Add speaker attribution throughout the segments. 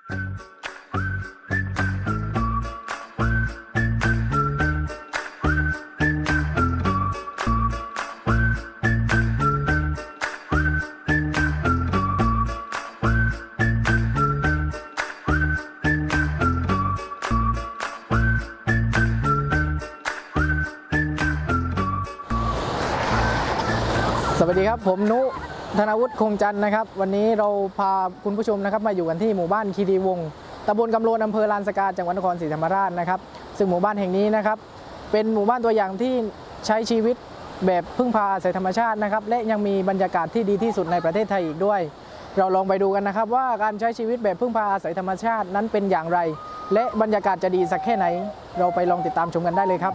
Speaker 1: สวัสดีครับผมนุธนวุฒิคงจันทร์นะครับวันนี้เราพาคุณผู้ชมนะครับมาอยู่กันที่หมู่บ้านคีรีวงศ์ตำบลกำโลนอำเภอลานสกาจังหวัดนครศรีธรรมราชนะครับซึ่งหมู่บ้านแห่งนี้นะครับเป็นหมู่บ้านตัวอย่างที่ใช้ชีวิตแบบพึ่งพาอาศัยธรรมชาตินะครับและยังมีบรรยากาศที่ดีที่สุดในประเทศไทยอีกด้วยเราลองไปดูกันนะครับว่าการใช้ชีวิตแบบพึ่งพาอาศัยธรรมชาตินั้นเป็นอย่างไรและบรรยากาศจะดีสักแค่ไหนเราไปลองติดตามชมกันได้เลยครับ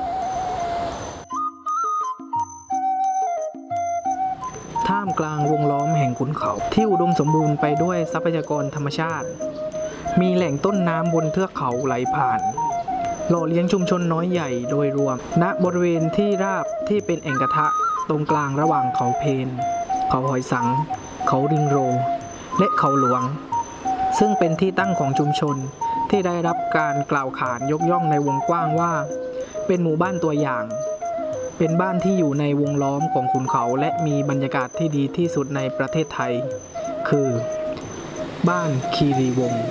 Speaker 1: ท่ามกลางวงล้อมแห่งขุนเขาที่อุดมสมบูรณ์ไปด้วยทรัพยากรธรรมชาติมีแหล่งต้นน้ำบนเทือกเขาไหลผ่านหล่อเลี้ยงชุมชนน้อยใหญ่โดยรวมณบริเวณที่ราบที่เป็นแอ่งกระทะตรงกลางระหว่างเขาเพนเขาหอยสังเขาริงโรและเขาหลวงซึ่งเป็นที่ตั้งของชุมชนที่ได้รับการกล่าวขานยกย่องในวงกว้างว่าเป็นหมู่บ้านตัวอย่างเป็นบ้านที่อยู่ในวงล้อมของขุนเขาและมีบรรยากาศที่ดีที่สุดในประเทศไทยคือบ้านคีรีวงศ์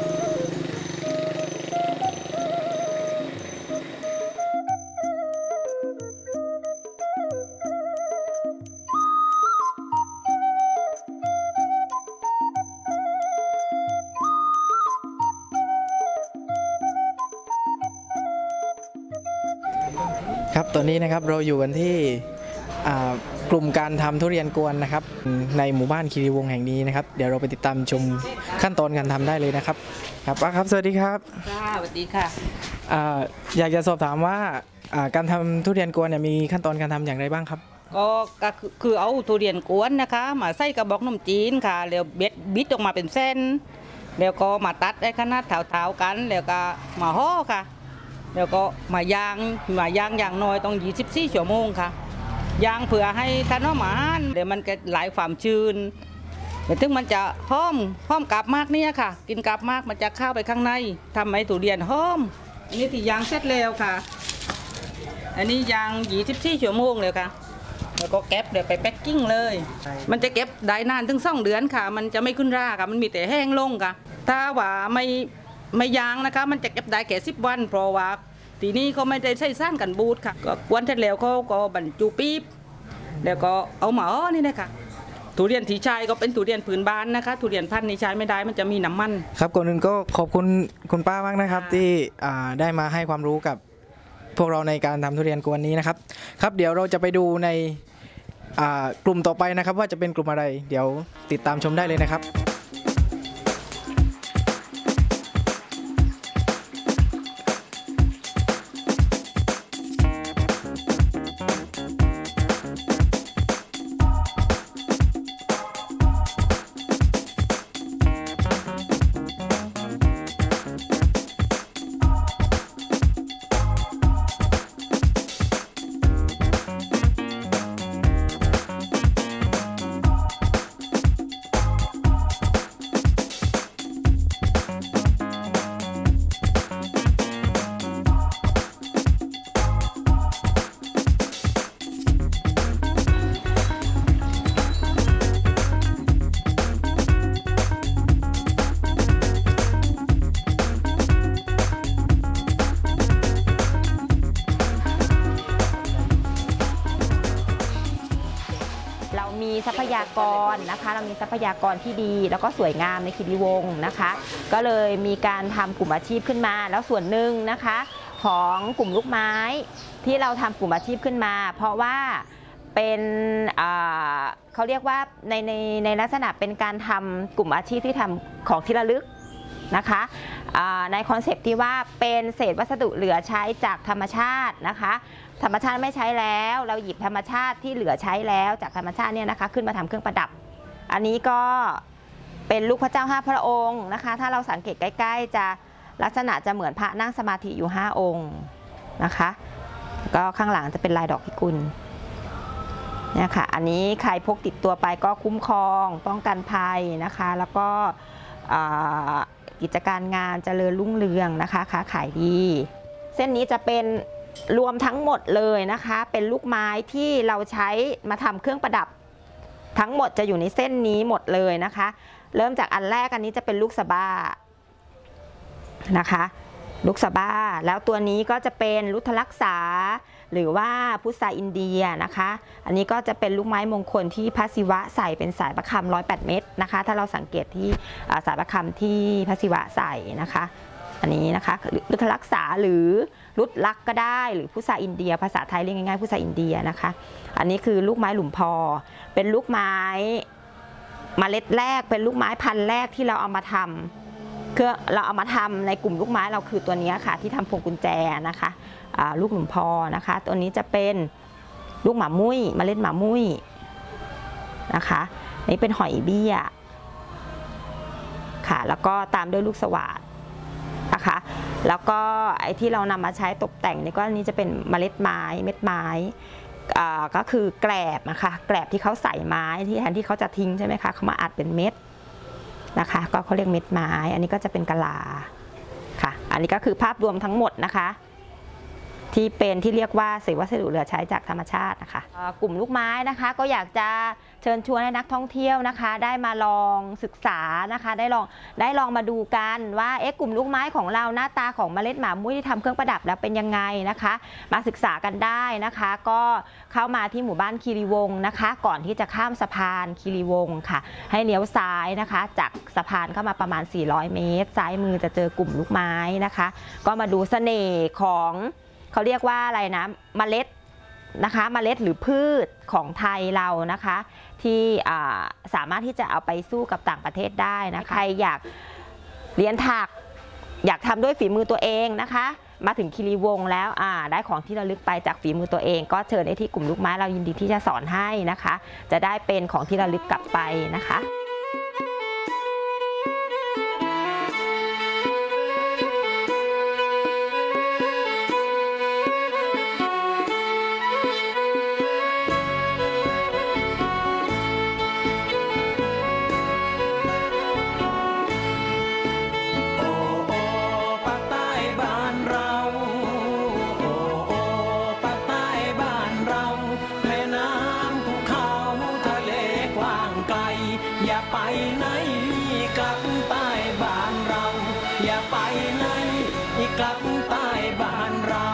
Speaker 1: ครับตอนนี้นะครับเราอยู่กันที่กลุ่มการทำทุเรียนกวนนะครับในหมู่บ้านคีรีวงศ์แห่งนี้นะครับเดี๋ยวเราไปติดตามชมขั้นตอนการทำได้เลยนะครับครับป้าครับสวัสดีครับ
Speaker 2: สวัสดีค่ะ
Speaker 1: อยากจะสอบถามว่าการทำทุเรียนกวนเนี่ยมีขั้นตอนการทำอย่างไรบ้างครับ
Speaker 2: ก็คือเอาทุเรียนกวนนะคะมาใส่กระบอกนมจีนค่ะแล้วบิดออกมาเป็นเส้นแล้วก็มาตัดได้ขนาดเท่าๆกันแล้วก็มาห่อค่ะแล้วก็มาย่างอย่างน้อยต้อง24 ชั่วโมงค่ะย่างเพื่อให้ทานหวานเดี๋ยวมันจะไหลความชื้นเดี๋ยวถึงมันจะหอมกาบมากเนี่ยค่ะกินกาบมากมันจะเข้าไปข้างในทำให้ทุเรียนหอมอันนี้ที่ย่างเสร็จแล้วค่ะอันนี้ย่าง24 ชั่วโมงเลยค่ะแล้วก็เก็บเดี๋ยวไปแพ็คกิ้งเลยมันจะเก็บได้นานถึง2 เดือนค่ะมันจะไม่ขึ้นราค่ะมันมีแต่แห้งลงค่ะถ้าว่าไม่ย่างนะคะมันจะเก็บได้แค่10 วันเพราะว่าทีนี้เขาไม่ได้ใช้สารกันบูดค่ะก็กวนเสร็จแล้วเขาก็บรรจุปี๊บแล้วก็เอามานี่นะคะทุเรียนที่ใช้ก็เป็นทุเรียนพื้นบ้านนะคะทุเรียนพันธุ์นี้ใช้ไม่ได้มันจะมีน้ำมัน
Speaker 1: ครับก่อนอื่นก็ขอบคุณคุณป้ามากนะครับที่ได้มาให้ความรู้กับพวกเราในการทำทุเรียนกวนนี้นะครับครับเดี๋ยวเราจะไปดูในกลุ่มต่อไปนะครับว่าจะเป็นกลุ่มอะไรเดี๋ยวติดตามชมได้เลยนะครับ
Speaker 3: ทรัพยากรนะคะเรามีทรัพยากรที่ดีแล้วก็สวยงามในคีรีวงศ์นะคะก็เลยมีการทำกลุ่มอาชีพขึ้นมาแล้วส่วนหนึ่งนะคะของกลุ่มลูกไม้ที่เราทำกลุ่มอาชีพขึ้นมาเพราะว่าเป็นเขาเรียกว่าในลักษณะเป็นการทำกลุ่มอาชีพที่ทำของที่ระลึกนะคะในคอนเซปต์ที่ว่าเป็นเศษวัสดุเหลือใช้จากธรรมชาตินะคะธรรมชาติไม่ใช้แล้วเราหยิบธรรมชาติที่เหลือใช้แล้วจากธรรมชาติเนี่ยนะคะขึ้นมาทำเครื่องประดับอันนี้ก็เป็นลูกพระเจ้า5 พระองค์นะคะถ้าเราสังเกตใกล้ๆจะลักษณะจะเหมือนพระนั่งสมาธิอยู่5 องค์นะคะก็ข้างหลังจะเป็นลายดอกพิกุลเนี่ยค่ะอันนี้ใครพกติดตัวไปก็คุ้มครองป้องกันภัยนะคะแล้วก็กิจการงานเจริญรุ่งเรืองนะคะค้าขายดีเส้นนี้จะเป็นรวมทั้งหมดเลยนะคะเป็นลูกไม้ที่เราใช้มาทำเครื่องประดับทั้งหมดจะอยู่ในเส้นนี้หมดเลยนะคะเริ่มจากอันแรกอันนี้จะเป็นลูกสะบ้านะคะลูกสะบ้าแล้วตัวนี้ก็จะเป็นรุทลักษาหรือว่าพุทราอินเดียนะคะอันนี้ก็จะเป็นลูกไม้มงคลที่พระศิวะใส่เป็นสายประคำ108 เม็ดนะคะถ้าเราสังเกตที่สายประคำที่พระศิวะใส่นะคะอันนี้นะคะรุทลักษาหรือรุทลักก็ได้หรือพุทราอินเดียภาษาไทยเรียกง่ายๆพุทราอินเดียนะคะอันนี้คือลูกไม้หลุมพอเป็นลูกไม้เมล็ดแรกเป็นลูกไม้พันธุ์แรกที่เราเอามาทำคือเราเอามาทำในกลุ่มลูกไม้เราคือตัวนี้ค่ะที่ทำพวงกุญแจนะคะลูกหลุมพอนะคะตัวนี้จะเป็นลูกหมามุ้ยเมล็ดหมามุ้ยนะคะนี่เป็นหอยเบี้ยค่ะแล้วก็ตามด้วยลูกสวาดนะคะแล้วก็ไอ้ที่เรานำมาใช้ตกแต่งนี่ก็นี่จะเป็นเมล็ดไม้เม็ดไม้ก็คือแกลบนะคะแกลบที่เขาใส่ไม้ที่แทนที่เขาจะทิ้งใช่ไหมคะเขามาอัดเป็นเม็ดนะคะก็เขาเรียกเม็ดไม้อันนี้ก็จะเป็นกะลาค่ะอันนี้ก็คือภาพรวมทั้งหมดนะคะที่เป็นที่เรียกว่าเศษวัสดุเหลือใช้จากธรรมชาตินะคะกลุ่มลูกไม้นะคะก็อยากจะเชิญชวนให้นักท่องเที่ยวนะคะได้มาลองศึกษานะคะได้ลองมาดูกันว่ากลุ่มลูกไม้ของเราหน้าตาของเมล็ดหมามุ้ยที่ทำเครื่องประดับแล้วเป็นยังไงนะคะมาศึกษากันได้นะคะก็เข้ามาที่หมู่บ้านคีรีวงศ์นะคะก่อนที่จะข้ามสะพานคีรีวงศ์ค่ะให้เลี้ยวซ้ายนะคะจากสะพานเข้ามาประมาณ400 เมตรซ้ายมือจะเจอกลุ่มลูกไม้นะคะก็มาดูเสน่ห์ของเขาเรียกว่าอะไรนะเมล็ดนะคะเมล็ดหรือพืชของไทยเรานะคะที่สามารถที่จะเอาไปสู้กับต่างประเทศได้นะคะใครอยากเรียนถักอยากทำด้วยฝีมือตัวเองนะคะมาถึงคีรีวงศ์แล้วได้ของที่ระลึกไปจากฝีมือตัวเองก็เชิญได้ที่กลุ่มลูกไม้เรายินดีที่จะสอนให้นะคะจะได้เป็นของที่ระลึกกลับไปนะคะ
Speaker 4: อย่าไปไหนกลับใต้บ้านเราอย่าไปไหนกลับใต้บ้านเรา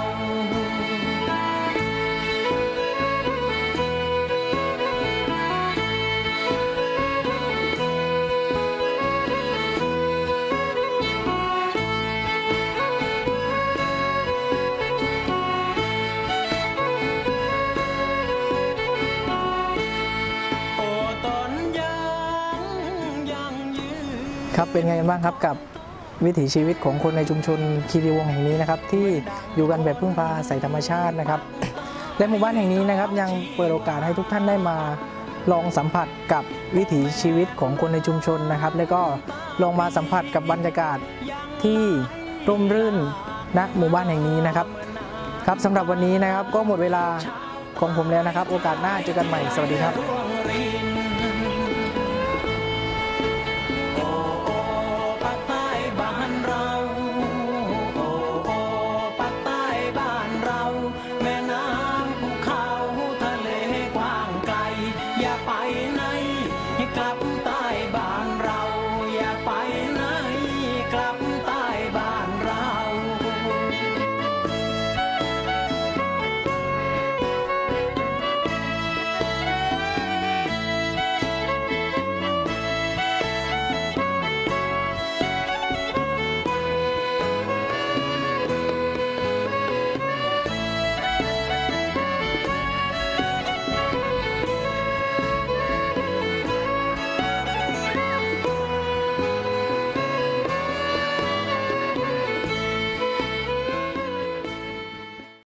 Speaker 1: ครับเป็นไงบ้างครับกับวิถีชีวิตของคนในชุมชนคีรีวงศ์แห่งนี้นะครับที่อยู่กันแบบพึ่งพาอาศัยธรรมชาตินะครับและหมู่บ้านแห่งนี้นะครับยังเปิดโอกาสให้ทุกท่านได้มาลองสัมผัสกับวิถีชีวิตของคนในชุมชนนะครับแล้วก็ลองมาสัมผัสกับบรรยากาศที่ร่มรื่นณหมู่บ้านแห่งนี้นะครับครับสำหรับวันนี้นะครับก็หมดเวลาของผมแล้วนะครับโอกาสหน้าเจอกันใหม่สวัสดีครับ
Speaker 4: อย่าไปไหนกลับใต้บ้านเรา